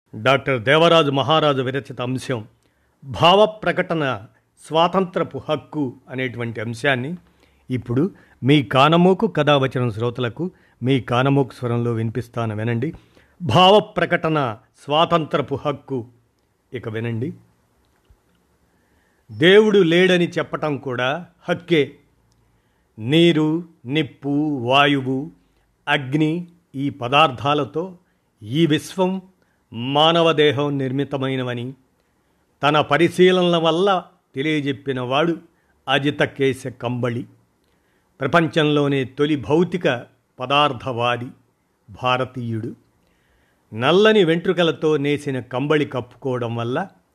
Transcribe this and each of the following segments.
Doctor Devaraju మహారాజు విరచిత అంశం భావ ప్రకటన స్వాతంత్రపు హక్కు అనేటువంటి అంశాన్ని ఇప్పుడు మీ కానమోకు కథావచనం శ్రోతలకు మీ కానమోకు స్వరంలో వినిపిస్తాను, వినండి. భావ ప్రకటన స్వాతంత్రపు హక్కు. ఇక వినండి. దేవుడు లేడని చెప్పటం కూడా హక్కే. నీరు, నిప్పు, వాయువు, అగ్ని ఈ పదార్థాలతో ఈ విశ్వం, మానవ దేహం నిర్మితమైనవని తన పరిశీలనల వల్ల తెలియజెప్పిన వాడు అజితకేశ కంబళి. ప్రపంచంలోనే తొలి భౌతిక పదార్థవాది భారతీయుడు. నల్లని వెంట్రుకలతో నేసిన కంబళి కప్పుకోవడం వల్ల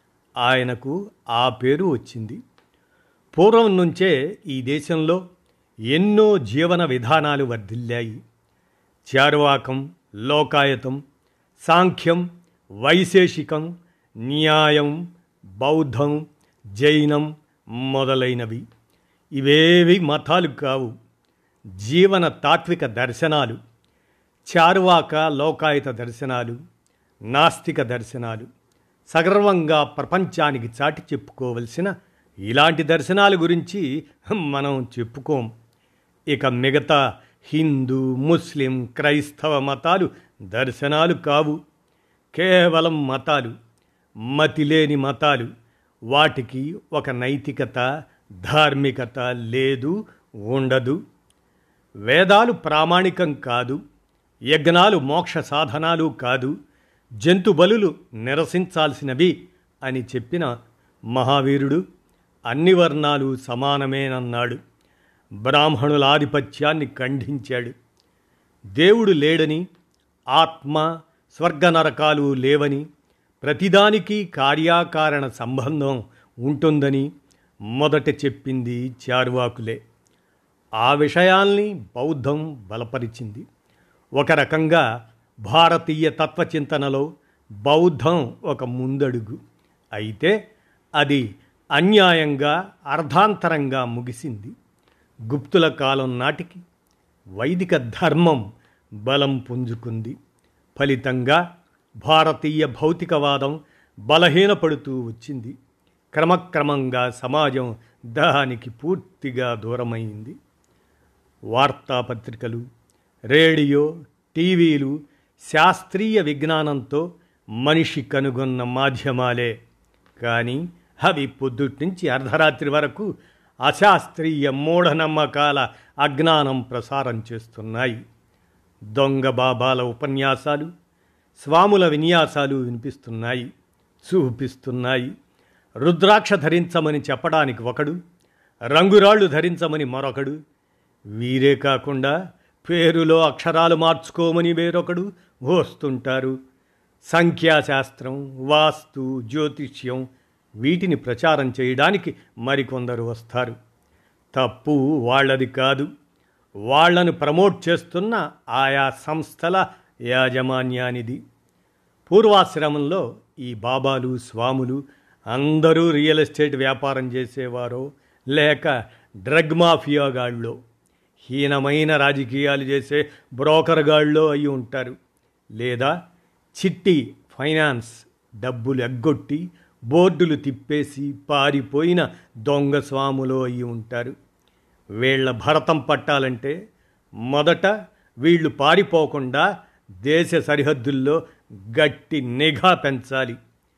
ఆయనకు ఆ పేరు వచ్చింది. పూర్వం నుంచే ఈ దేశంలో ఎన్నో జీవన విధానాలు వర్ధిల్లాయి. చార్వాకం, లోకాయతం, సాంఖ్యం, వైశేషికం, న్యాయం, బౌద్ధం, జైనం మొదలైనవి. ఇవేవి మతాలు కావు, జీవన తాత్విక దర్శనాలు. చార్వాక, లోకాయత దర్శనాలు, నాస్తిక దర్శనాలు సగర్వంగా ప్రపంచానికి చాటి చెప్పుకోవలసిన ఇలాంటి దర్శనాల గురించి మనం చెప్పుకోం. ఇక మిగతా హిందూ, ముస్లిం, క్రైస్తవ మతాలు దర్శనాలు కావు, కేవలం మతాలు, మతిలేని మతాలు. వాటికి ఒక నైతికత, ధార్మికత లేదు, ఉండదు. వేదాలు ప్రామాణికం కాదు, యజ్ఞాలు మోక్ష సాధనాలు కాదు, జంతు బలులు నిరసించాల్సినవి అని చెప్పిన మహావీరుడు అన్ని వర్ణాలు సమానమేనన్నాడు. బ్రాహ్మణుల ఆధిపత్యాన్ని ఖండించాడు. దేవుడు లేడని, ఆత్మ, స్వర్గ నరకాలు లేవని, ప్రతిదానికి కార్యాకారణ సంబంధం ఉంటుందని మొదట చెప్పింది చార్వాకులే. ఆ విషయాల్ని బౌద్ధం బలపరిచింది. ఒక రకంగా భారతీయ తత్వచింతనలో బౌద్ధం ఒక ముందడుగు. అయితే అది అన్యాయంగా, అర్ధాంతరంగా ముగిసింది. గుప్తుల కాలం నాటికి వైదిక ధర్మం బలం పుంజుకుంది. ఫలితంగా భారతీయ భౌతికవాదం బలహీనపడుతూ వచ్చింది. క్రమక్రమంగా సమాజం దానికి పూర్తిగా దూరమైంది. వార్తాపత్రికలు, రేడియో, టీవీలు శాస్త్రీయ విజ్ఞానంతో మనిషి కనుగొన్న మాధ్యమాలే. కానీ అవి పొద్దుట్నుంచి అర్ధరాత్రి వరకు అశాస్త్రీయ మూఢనమ్మకాల అజ్ఞానం ప్రసారం చేస్తున్నాయి. దొంగ బాబాల ఉపన్యాసాలు, స్వాముల విన్యాసాలు వినిపిస్తున్నాయి, చూపిస్తున్నాయి. రుద్రాక్ష ధరించమని చెప్పడానికి ఒకడు, రంగురాళ్ళు ధరించమని మరొకడు. వీరే కాకుండా పేరులో అక్షరాలు మార్చుకోమని వేరొకడు వస్తుంటారు. సంఖ్యాశాస్త్రం, వాస్తు, జ్యోతిష్యం వీటిని ప్రచారం చేయడానికి మరికొందరు వస్తారు. తప్పు వాళ్ళది కాదు, వాళ్లను ప్రమోట్ చేస్తున్న ఆయా సంస్థల యాజమాన్యానిది. పూర్వాశ్రమంలో ఈ బాబాలు, స్వాములు అందరూ రియల్ ఎస్టేట్ వ్యాపారం చేసేవారో లేక డ్రగ్ మాఫియాగాళ్ళో, హీనమైన రాజకీయాలు చేసే బ్రోకర్గాళ్ళో అయి ఉంటారు. లేదా చిట్టి ఫైనాన్స్ డబ్బులు ఎగ్గొట్టి బోర్డులు తిప్పేసి పారిపోయిన దొంగ స్వాములో అయి ఉంటారు. వీళ్ల భరతం పట్టాలంటే మొదట వీళ్ళు పారిపోకుండా దేశ సరిహద్దుల్లో గట్టి నిఘా పెంచాలి.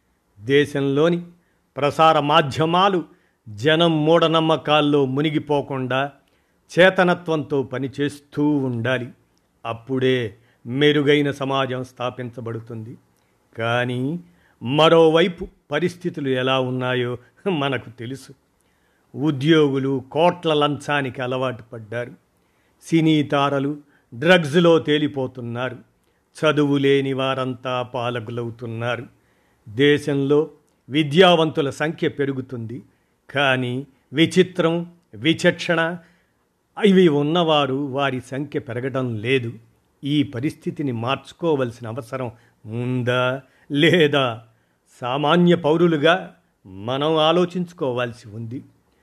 దేశంలోని ప్రసార మాధ్యమాలు జనం మూఢనమ్మకాల్లో మునిగిపోకుండా చేతనత్వంతో పనిచేస్తూ ఉండాలి. అప్పుడే మెరుగైన సమాజం స్థాపించబడుతుంది. కానీ మరోవైపు పరిస్థితులు ఎలా ఉన్నాయో మనకు తెలుసు. ఉద్యోగులు కోట్ల లంచానికి అలవాటు పడ్డారు. సినీ తారలు డ్రగ్స్లో తేలిపోతున్నారు. చదువు లేని వారంతా పాలకులవుతున్నారు. దేశంలో విద్యావంతుల సంఖ్య పెరుగుతుంది. కానీ విచిత్రం, విచక్షణ ఇవి ఉన్నవారు వారి సంఖ్య పెరగడం లేదు. ఈ పరిస్థితిని మార్చుకోవలసిన అవసరం ఉందా లేదా? సామాన్య పౌరులుగా మనం ఆలోచించుకోవాల్సి ఉంది.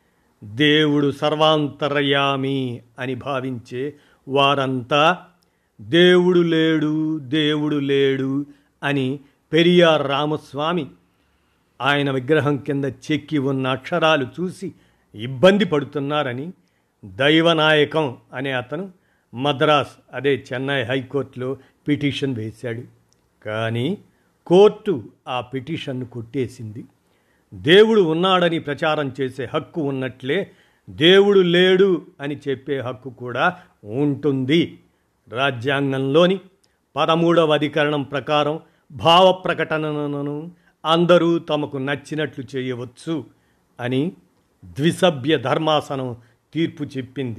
దేవుడు సర్వాంతర్యామి అని భావించే వారంతా దేవుడు లేడు, దేవుడు లేడు అని పెరియార్ రామస్వామి ఆయన విగ్రహం కింద చెక్కి ఉన్న అక్షరాలు చూసి ఇబ్బంది పడుతున్నారని దైవనాయకం అనే అతను మద్రాస్ అదే చెన్నై హైకోర్టులో పిటిషన్ వేశాడు. కానీ కోర్టు ఆ పిటిషన్ను కొట్టేసింది. దేవుడు ఉన్నాడని ప్రచారం చేసే హక్కు ఉన్నట్లే దేవుడు లేడు అని చెప్పే హక్కు కూడా ఉంటుంది. రాజ్యాంగంలోని 13వ అధికరణం ప్రకారం భావ ప్రకటనను అందరూ తమకు నచ్చినట్లు చేయవచ్చు అని ద్విసభ్య ధర్మాసనం తీర్పు చెప్పింది.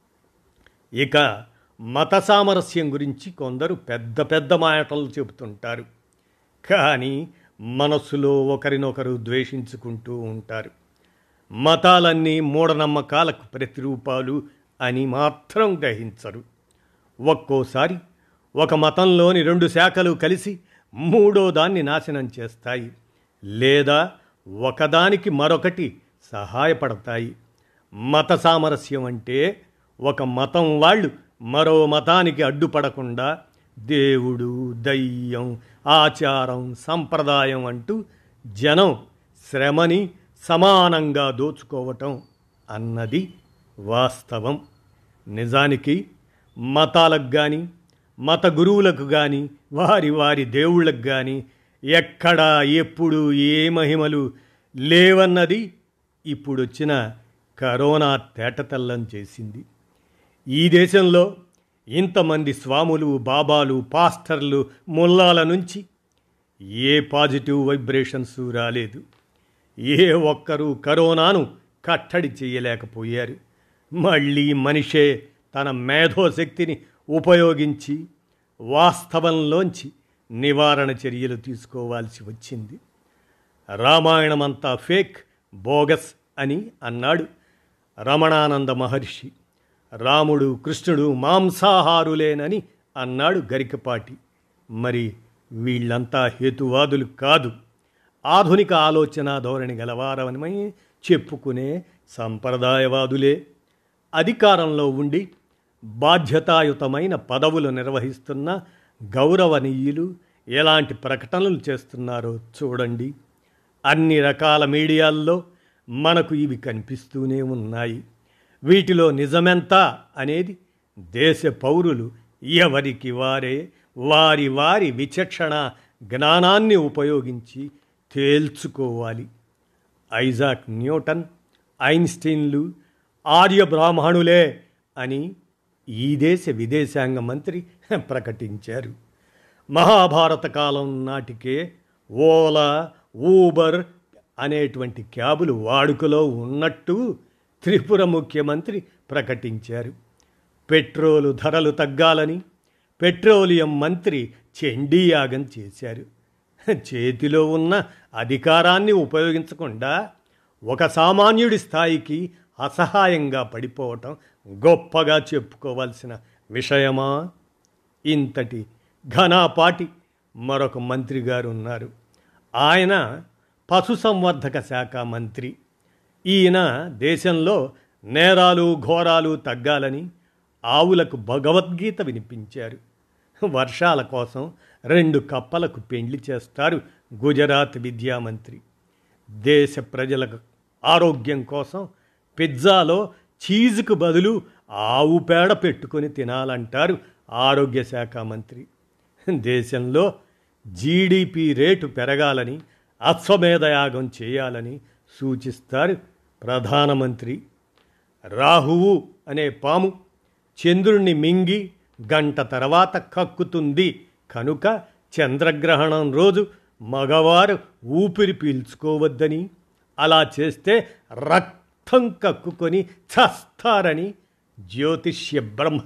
ఇక మత సామరస్యం గురించి కొందరు పెద్ద పెద్ద మాటలు చెబుతుంటారు. కానీ మనస్సులో ఒకరినొకరు ద్వేషించుకుంటూ ఉంటారు. మతాలన్నీ మూఢనమ్మకాలకు ప్రతిరూపాలు అని మాత్రం గ్రహించరు. ఒక్కోసారి ఒక మతంలోని 2 శాఖలు కలిసి మూడో దాన్ని నాశనం చేస్తాయి, లేదా ఒకదానికి మరొకటి సహాయపడతాయి. మత సామరస్యం అంటే ఒక మతం వాళ్ళు మరో మతానికి అడ్డుపడకుండా దేవుడు, దయ్యం, ఆచారం, సంప్రదాయం అంటూ జనం శ్రమని సమానంగా దోచుకోవటం అన్నది వాస్తవం. నిజానికి మతాలకు కానీ మత గురువులకు కానీ వారి వారి దేవుళ్ళకు కానీ ఎక్కడా ఎప్పుడు ఏ మహిమలు లేవన్నది ఇప్పుడొచ్చిన కరోనా తేటతెల్లం చేసింది. ఈ దేశంలో ఇంతమంది స్వాములు, బాబాలు, పాస్టర్లు, ముల్లాల నుంచి ఏ పాజిటివ్ వైబ్రేషన్స్ రాలేదు. ఏ ఒక్కరూ కరోనాను కట్టడి చేయలేకపోయారు. మళ్ళీ మనిషే తన మేధోశక్తిని ఉపయోగించి వాస్తవంలోంచి నివారణ చర్యలు తీసుకోవాల్సి వచ్చింది. రామాయణమంతా ఫేక్, బోగస్ అని అన్నాడు రమణానంద మహర్షి. రాముడు, కృష్ణుడు మాంసాహారులేనని అన్నాడు గరికపాటి. మరి వీళ్ళంతా హేతువాదులు కాదు, ఆధునిక ఆలోచన ధోరణి గలవారమని చెప్పుకునే సంప్రదాయవాదులే. అధికారంలో ఉండి బాధ్యతాయుతమైన పదవులు నిర్వహిస్తున్న గౌరవనీయులు ఎలాంటి ప్రకటనలు చేస్తున్నారో చూడండి. అన్ని రకాల మీడియాల్లో మనకు ఇవి కనిపిస్తూనే ఉన్నాయి. వీటిలో నిజమెంత అనేది దేశ పౌరులు ఎవరికి వారే వారి వారి విచక్షణ జ్ఞానాన్ని ఉపయోగించి తేల్చుకోవాలి. ఐజాక్ న్యూటన్, ఐన్స్టీన్లు ఆర్య బ్రాహ్మణులే అని ఈ దేశ విదేశాంగ మంత్రి ప్రకటించారు. మహాభారత కాలం నాటికే ఓలా, ఊబర్ అనేటువంటి క్యాబులు వాడుకలో ఉన్నట్టు త్రిపుర ముఖ్యమంత్రి ప్రకటించారు. పెట్రోలు ధరలు తగ్గాలని పెట్రోలియం మంత్రి చండీయాగం చేశారు. చేతిలో ఉన్న అధికారాన్ని ఉపయోగించకుండా ఒక సామాన్యుడి స్థాయికి అసహాయంగా పడిపోవటం గొప్పగా చెప్పుకోవాల్సిన విషయమా? ఇంతటి ఘనాపాటి మరొక మంత్రి గారు ఉన్నారు. ఆయన పశుసంవర్ధక శాఖ మంత్రి. ఈయన దేశంలో నేరాలు ఘోరాలు తగ్గాలని ఆవులకు భగవద్గీత వినిపించారు. వర్షాల కోసం 2 కప్పలకు పెండ్లి చేస్తారు గుజరాత్ విద్యామంత్రి. దేశ ప్రజలకు ఆరోగ్యం కోసం పిజ్జాలో చీజ్కు బదులు ఆవు పేడ పెట్టుకొని తినాలంటారు ఆరోగ్య శాఖ మంత్రి. దేశంలో జీడిపి రేటు పెరగాలని అశ్వమేధయాగం చేయాలని సూచిస్తారు ప్రధానమంత్రి. రాహువు అనే పాము చంద్రుణ్ణి మింగి గంట తర్వాత కక్కుతుంది కనుక చంద్రగ్రహణం రోజు మగవారు ఊపిరి పీల్చుకోవద్దని, అలా చేస్తే రక్తం కక్కుకొని చస్తారని జ్యోతిష్య బ్రహ్మ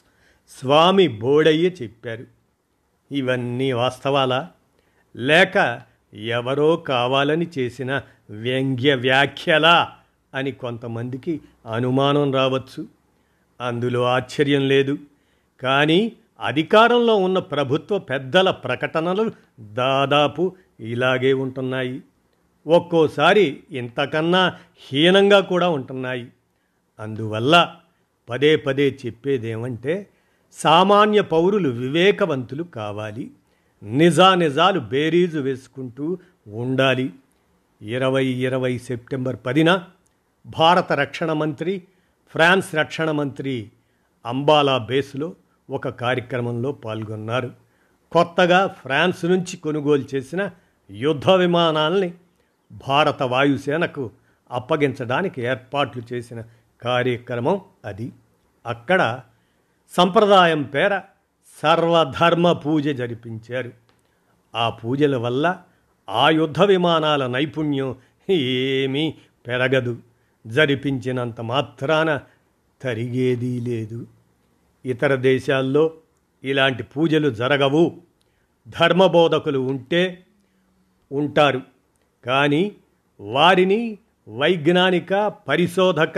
స్వామి బోడయ్య చెప్పారు. ఇవన్నీ వాస్తవాలా, లేక ఎవరో కావాలని చేసిన వ్యంగ్య వ్యాఖ్యలా అని కొంతమందికి అనుమానం రావచ్చు. అందులో ఆశ్చర్యం లేదు. కానీ అధికారంలో ఉన్న ప్రభుత్వ పెద్దల ప్రకటనలు దాదాపు ఇలాగే ఉంటున్నాయి. ఒక్కోసారి ఇంతకన్నా హీనంగా కూడా ఉంటున్నాయి. అందువల్ల పదే పదే చెప్పేదేమంటే సామాన్య పౌరులు వివేకవంతులు కావాలి. నిజానిజాలు బేరీజు వేసుకుంటూ ఉండాలి. 2020 సెప్టెంబర్ 10న భారత రక్షణ మంత్రి, ఫ్రాన్స్ రక్షణ మంత్రి అంబాలా బేస్లో ఒక కార్యక్రమంలో పాల్గొన్నారు. కొత్తగా ఫ్రాన్స్ నుంచి కొనుగోలు చేసిన యుద్ధ విమానాల్ని భారత వాయుసేనకు అప్పగించడానికి ఏర్పాట్లు చేసిన కార్యక్రమం అది. అక్కడ సంప్రదాయం పేర సర్వధర్మ పూజ జరిపించారు. ఆ పూజల వల్ల ఆ యుద్ధ విమానాల నైపుణ్యం ఏమీ పెరగదు, జరిపించినంత మాత్రాన తరిగేదీ లేదు. ఇతర దేశాల్లో ఇలాంటి పూజలు జరగవు. ధర్మబోధకులు ఉంటారు, కానీ వారిని వైజ్ఞానిక, పరిశోధక,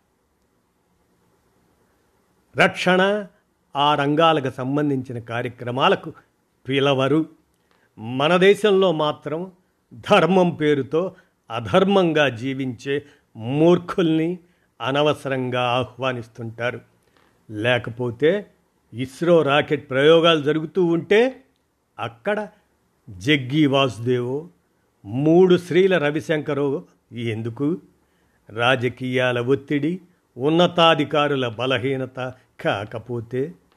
రక్షణ ఆ రంగాలకు సంబంధించిన కార్యక్రమాలకు పిలవరు. మన దేశంలో మాత్రం ధర్మం పేరుతో అధర్మంగా జీవించే మూర్ఖుల్ని అనవసరంగా ఆహ్వానిస్తుంటారు. లేకపోతే ఇస్రో రాకెట్ ప్రయోగాలు జరుగుతూ ఉంటే అక్కడ జగ్గి వాసుదేవో, 3 శ్రీల రవిశంకరో ఎందుకు? రాజకీయాల ఒత్తిడి, ఉన్నతాధికారుల బలహీనత కాకపోతే?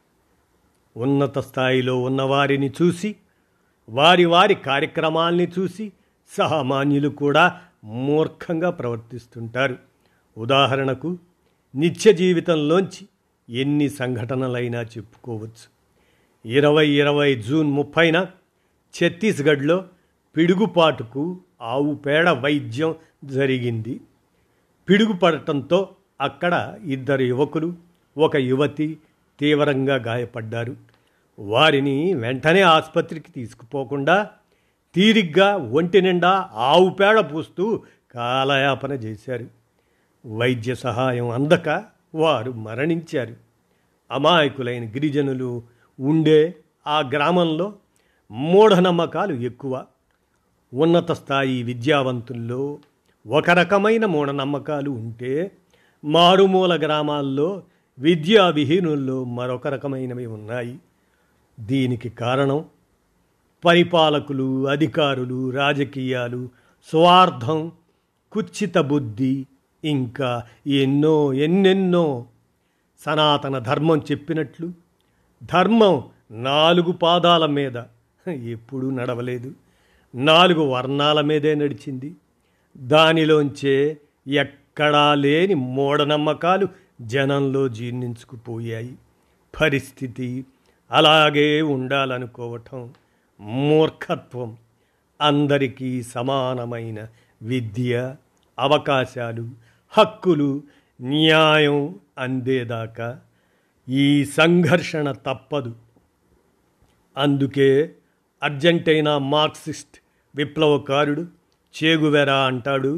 ఉన్నత స్థాయిలో ఉన్నవారిని చూసి, వారి కార్యక్రమాల్ని చూసి సామాన్యులు కూడా మూర్ఖంగా ప్రవర్తిస్తుంటారు. ఉదాహరణకు నిత్య జీవితంలోంచి ఎన్ని సంఘటనలైనా చెప్పుకోవచ్చు. 2020 జూన్ 30న ఛత్తీస్గఢ్లో పిడుగుపాటుకు ఆవు పేడ వైద్యం జరిగింది. పిడుగుపడటంతో అక్కడ 2 యువకులు, 1 యువతి తీవ్రంగా గాయపడ్డారు. వారిని వెంటనే ఆసుపత్రికి తీసుకుపోకుండా తీరిగ్గా ఒంటి నిండా ఆవు పేడ పూస్తూ కాలయాపన చేశారు. వైద్య సహాయం అందక వారు మరణించారు. అమాయకులైన గిరిజనులు ఉండే ఆ గ్రామంలో మూఢనమ్మకాలు ఎక్కువ. ఉన్నత స్థాయి విద్యావంతుల్లో ఒక రకమైన మూఢనమ్మకాలు ఉంటే, మారుమూల గ్రామాల్లో విద్యా విహీనుల్లో మరొక రకమైనవి ఉన్నాయి. దీనికి కారణం పరిపాలకులు, అధికారులు, రాజకీయాలు, స్వార్థం, కుత్సిత బుద్ధి, ఇంకా ఎన్నెన్నో. సనాతన ధర్మం చెప్పినట్లు ధర్మం 4 పాదాల మీద ఎప్పుడూ నడవలేదు, 4 వర్ణాల మీదే నడిచింది. దానిలోంచే ఎక్కడా లేని మూఢనమ్మకాలు జనంలో జీర్ణించుకుపోయాయి. పరిస్థితి అలాగే ఉండాలనుకోవటం మూర్ఖత్వం. అందరికీ సమానమైన విద్య, అవకాశాలు, హక్కులు, న్యాయం అందేదాకా ఈ సంఘర్షణ తప్పదు. అందుకే అర్జెంటీనా మార్క్సిస్ట్ విప్లవకారుడు చేగువెరా అంటాడు,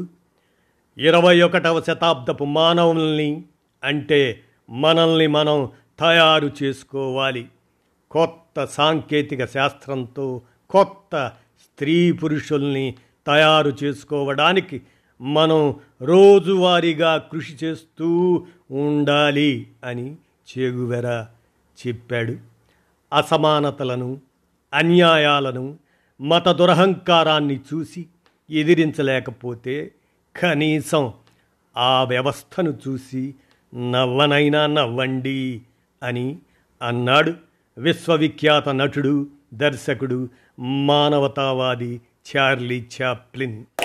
21వ శతాబ్దపు మానవుల్ని, అంటే మనల్ని మనం తయారు చేసుకోవాలి. కొత్త సాంకేతిక శాస్త్రంతో కొత్త స్త్రీ పురుషుల్ని తయారు చేసుకోవడానికి మనం రోజువారీగా కృషి చేస్తూ ఉండాలి అని చేగువెరా చెప్పాడు. అసమానతలను, అన్యాయాలను, మత దురహంకారాన్ని చూసి ఎదిరించలేకపోతే కనీసం ఆ వ్యవస్థను చూసి నవ్వనైనా నవ్వండి అని అన్నాడు విశ్వవిఖ్యాత నటుడు, దర్శకుడు, మానవతావాది చార్లీ చాప్లిన్.